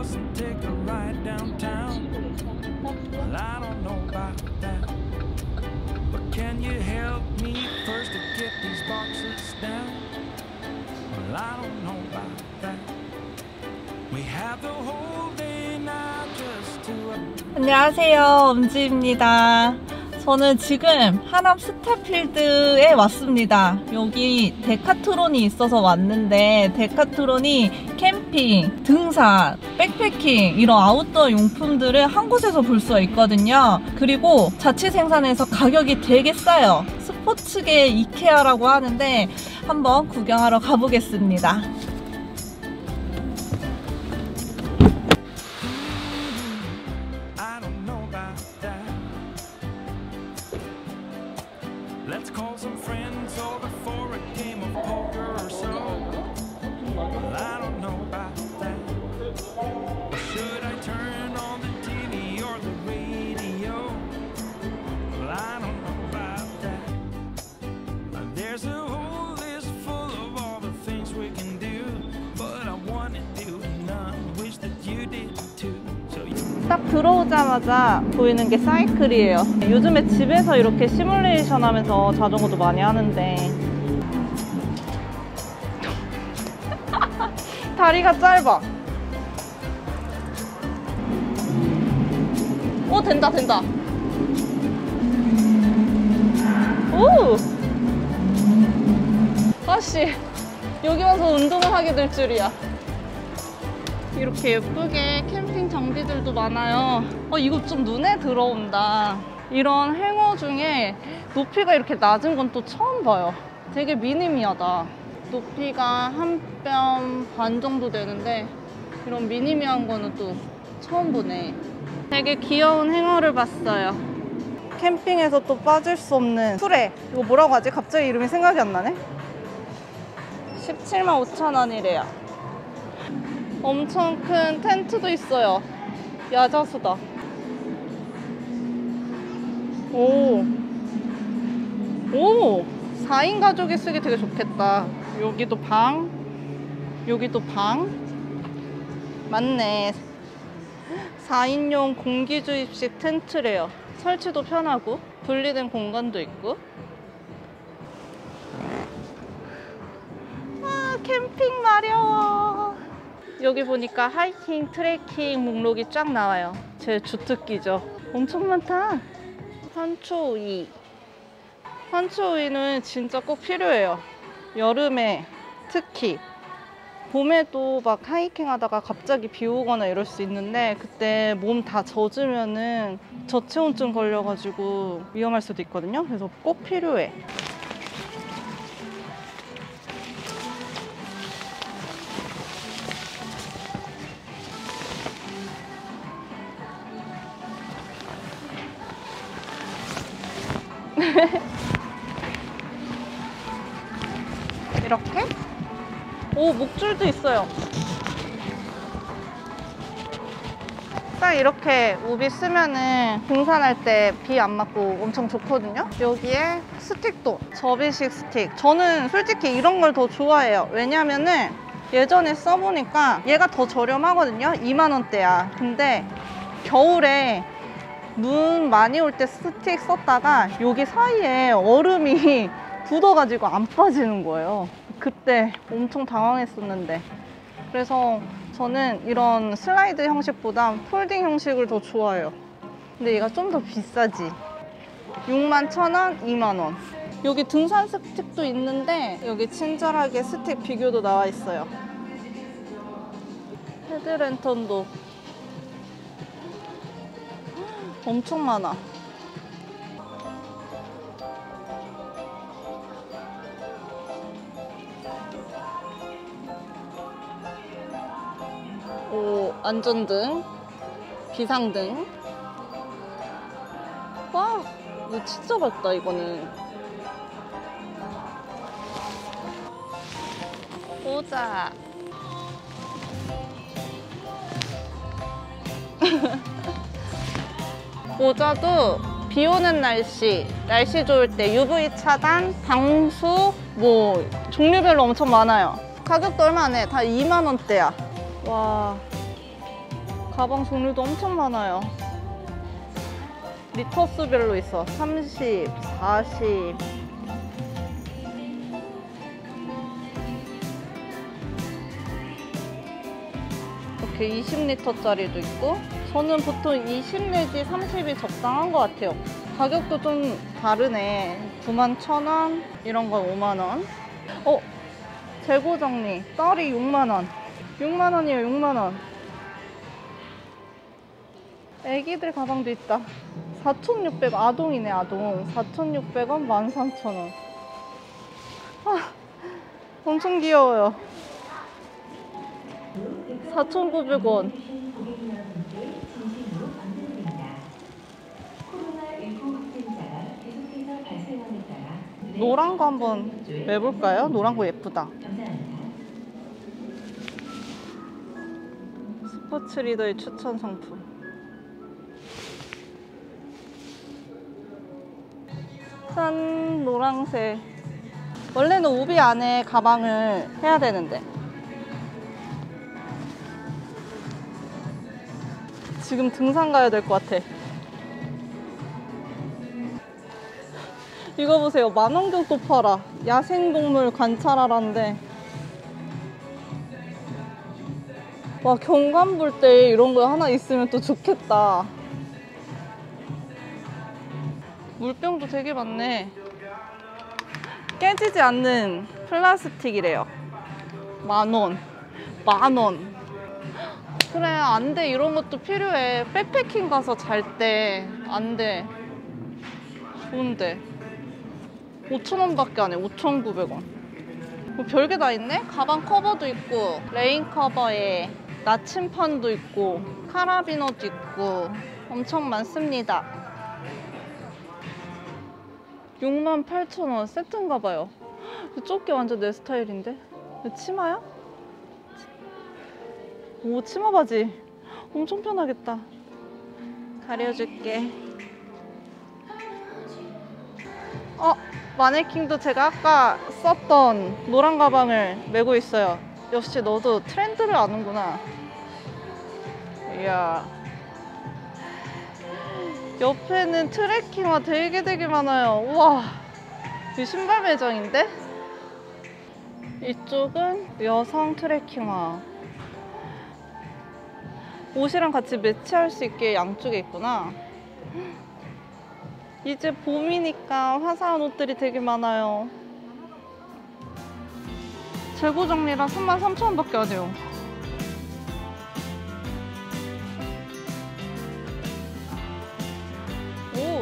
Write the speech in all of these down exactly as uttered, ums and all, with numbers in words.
let's take a ride downtown. Well, I don't know about that, but can you help me first to get these boxes down? Well, I don't know about that. We have the whole day now just to. 안녕하세요, 엄지입니다. 저는 지금 하남 스타필드에 왔습니다. 여기 데카트론이 있어서 왔는데, 데카트론이 캠핑, 등산, 백패킹 이런 아웃도어 용품들을 한 곳에서 볼 수가 있거든요. 그리고 자체 생산해서 가격이 되게 싸요. 스포츠계 이케아라고 하는데 한번 구경하러 가보겠습니다. Let's call some friends over for a game of poker or so. Well, I don't know about that. Should I turn on the T V or the radio? Well, I don't know about that. There's a whole list full of all the things we can do, but I wanna do none. Wish that you did too. So you... 딱 들어오자마자 보이는 게 사이클이에요. 요즘에 집에서 이렇게 시뮬레이션 하면서 자전거도 많이 하는데 다리가 짧아. 오, 된다 된다. 오! 아씨, 여기 와서 운동을 하게 될 줄이야. 이렇게 예쁘게 캠핑 장비들도 많아요. 어, 이거 좀 눈에 들어온다. 이런 행어 중에 높이가 이렇게 낮은 건 또 처음 봐요. 되게 미니미하다. 높이가 한 뼘 반 정도 되는데 이런 미니미한 거는 또 처음 보네. 되게 귀여운 행어를 봤어요. 캠핑에서 또 빠질 수 없는 수레. 이거 뭐라고 하지? 갑자기 이름이 생각이 안 나네. 십칠만 오천 원이래요. 엄청 큰 텐트도 있어요. 야자수다. 오, 오, 사 인 가족이 쓰기 되게 좋겠다. 여기도 방, 여기도 방. 맞네. 사 인용 공기주입식 텐트래요. 설치도 편하고 분리된 공간도 있고. 아, 캠핑 마려워. 여기 보니까 하이킹, 트레킹 목록이 쫙 나와요. 제 주특기죠. 엄청 많다. 환초우이. 환초우이는 진짜 꼭 필요해요. 여름에 특히. 봄에도 막 하이킹 하다가 갑자기 비 오거나 이럴 수 있는데 그때 몸 다 젖으면은 저체온증 걸려가지고 위험할 수도 있거든요. 그래서 꼭 필요해. 이렇게? 오, 목줄도 있어요. 딱 이렇게 우비 쓰면은 등산할 때 비 안 맞고 엄청 좋거든요. 여기에 스틱도, 접이식 스틱. 저는 솔직히 이런 걸 더 좋아해요. 왜냐면은 예전에 써보니까 얘가 더 저렴하거든요. 이만 원대야. 근데 겨울에 눈 많이 올 때 스틱 썼다가 여기 사이에 얼음이 굳어가지고 안 빠지는 거예요. 그때 엄청 당황했었는데. 그래서 저는 이런 슬라이드 형식보다 폴딩 형식을 더 좋아해요. 근데 얘가 좀 더 비싸지. 육만 천 원, 이만 원. 여기 등산 스틱도 있는데 여기 친절하게 스틱 비교도 나와 있어요. 헤드랜턴도 엄청 많아. 오, 안전등, 비상등. 와, 이거 진짜 밝다, 이거는. 보자. 모자도 비 오는 날씨, 날씨 좋을 때 유브이 차단, 방수, 뭐 종류별로 엄청 많아요. 가격도 얼마 안 해. 다 이만 원대야. 와, 가방 종류도 엄청 많아요. 리터 수별로 있어. 삼십, 사십. 이렇게 이십 리터짜리도 있고, 저는 보통 이십 내지 삼십이 적당한 것 같아요. 가격도 좀 다르네. 구만 천 원, 이런 건 오만 원. 어? 재고 정리. 딸이 육만 원. 육만 원이에요, 육만 원. 애기들 가방도 있다. 사천육백 원. 아동이네, 아동. 사천육백 원, 만 삼천 원. 아, 엄청 귀여워요. 사천구백 원. 노란 거 한번 매볼까요? 노란 거 예쁘다. 스포츠 리더의 추천 상품. 짠, 노란색. 원래는 우비 안에 가방을 해야 되는데 지금 등산 가야 될 것 같아. 이거 보세요. 만원경 또 팔아. 야생동물 관찰하라는데. 와, 경관 볼 때 이런 거 하나 있으면 또 좋겠다. 물병도 되게 많네. 깨지지 않는 플라스틱이래요. 만원. 만원. 그래, 안 돼. 이런 것도 필요해. 백패킹 가서 잘 때 안 돼. 좋은데. 오천 원밖에 안 해. 오천구백 원. 뭐 별게 다 있네? 가방 커버도 있고, 레인 커버에 나침판도 있고, 카라비너도 있고, 엄청 많습니다. 육만 팔천 원 세트인가 봐요. 이 조끼 완전 내 스타일인데? 이거 치마야? 오, 치마 바지. 엄청 편하겠다. 가려줄게. 어, 마네킹도 제가 아까 썼던 노란 가방을 메고 있어요. 역시 너도 트렌드를 아는구나. 이야. 옆에는 트레킹화 되게 되게 많아요. 우와, 이 신발 매장인데? 이쪽은 여성 트레킹화. 옷이랑 같이 매치할 수 있게 양쪽에 있구나. 이제 봄이니까 화사한 옷들이 되게 많아요. 재고 정리랑 삼만 삼천 원밖에 안 해요. 오!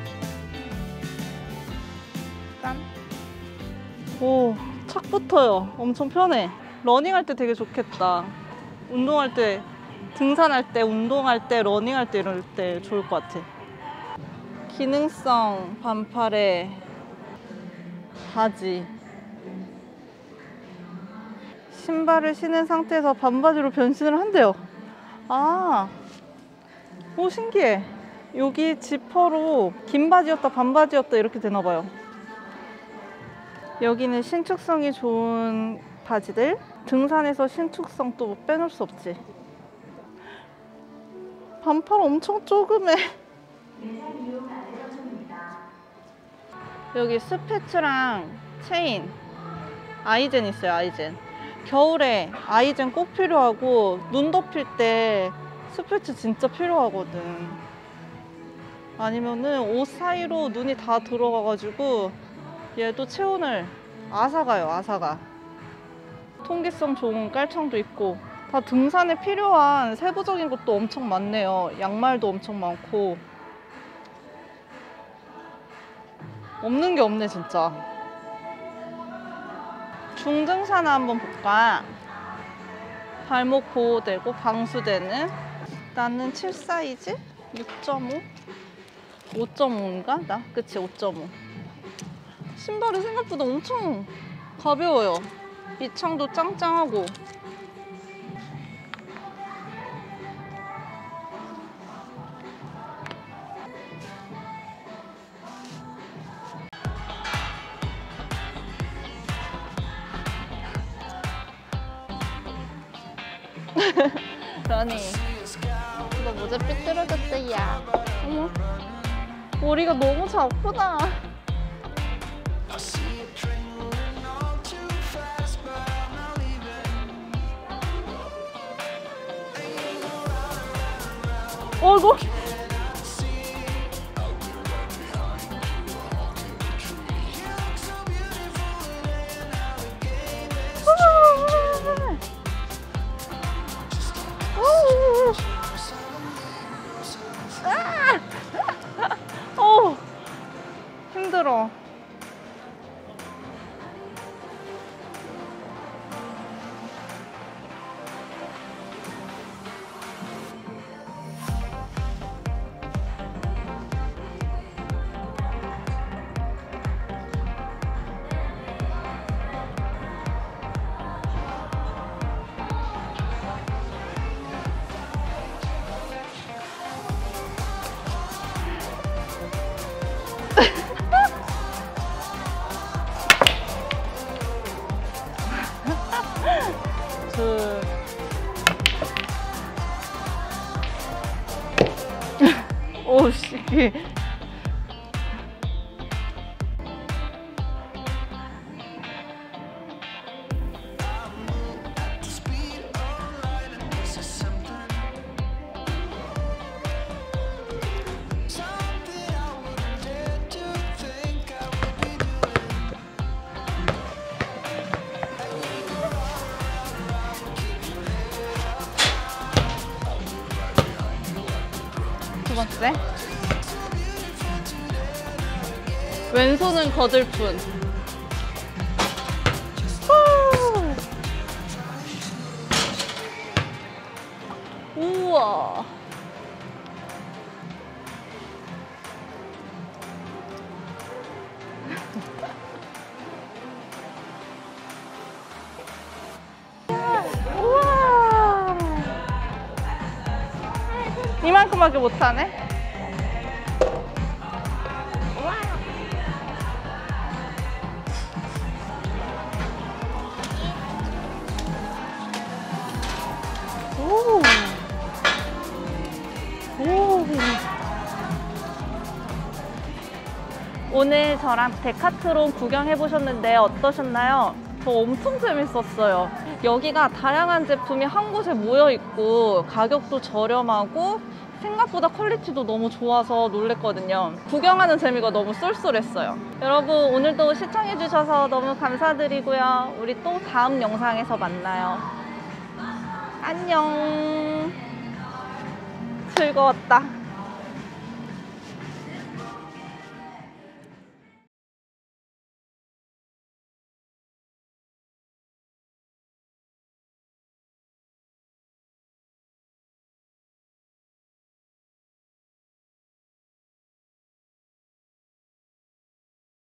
짠! 오, 착 붙어요. 엄청 편해. 러닝할 때 되게 좋겠다. 운동할 때, 등산할 때, 운동할 때, 러닝할 때 이럴 때 좋을 것 같아. 기능성 반팔에 바지. 신발을 신은 상태에서 반바지로 변신을 한대요. 아, 오, 신기해. 여기 지퍼로 긴 바지였다 반바지였다 이렇게 되나봐요. 여기는 신축성이 좋은 바지들. 등산에서 신축성 또 빼놓을 수 없지. 반팔 엄청 조그매. 여기 스패츠랑 체인, 아이젠 있어요. 아이젠. 겨울에 아이젠 꼭 필요하고, 눈 덮일 때 스패츠 진짜 필요하거든. 아니면은 옷 사이로 눈이 다 들어가가지고 얘도 체온을 앗아가요. 앗아가. 통기성 좋은 깔창도 있고, 다 등산에 필요한 세부적인 것도 엄청 많네요. 양말도 엄청 많고. 없는 게 없네 진짜. 중등산 한번 볼까? 발목 보호되고 방수되는. 나는 칠 사이즈? 육 점 오? 오 점 오인가? 나? 그치, 오 점 오. 신발이 생각보다 엄청 가벼워요. 밑창도 짱짱하고. 러닝. 아이고 모자 삐뚤어졌어. 야 어머 머리가 너무 작구나. 어이구 어 힘들어. 그... 오씨 두 번째 왼손은 거들뿐. 우와 우와 이만큼밖에 못하네. 오. 오. 오늘 저랑 데카트론 구경해 보셨는데 어떠셨나요? 저 엄청 재밌었어요. 여기가 다양한 제품이 한 곳에 모여 있고 가격도 저렴하고 생각보다 퀄리티도 너무 좋아서 놀랬거든요. 구경하는 재미가 너무 쏠쏠했어요. 여러분 오늘도 시청해 주셔서 너무 감사드리고요. 우리 또 다음 영상에서 만나요. 안녕. 즐거웠다.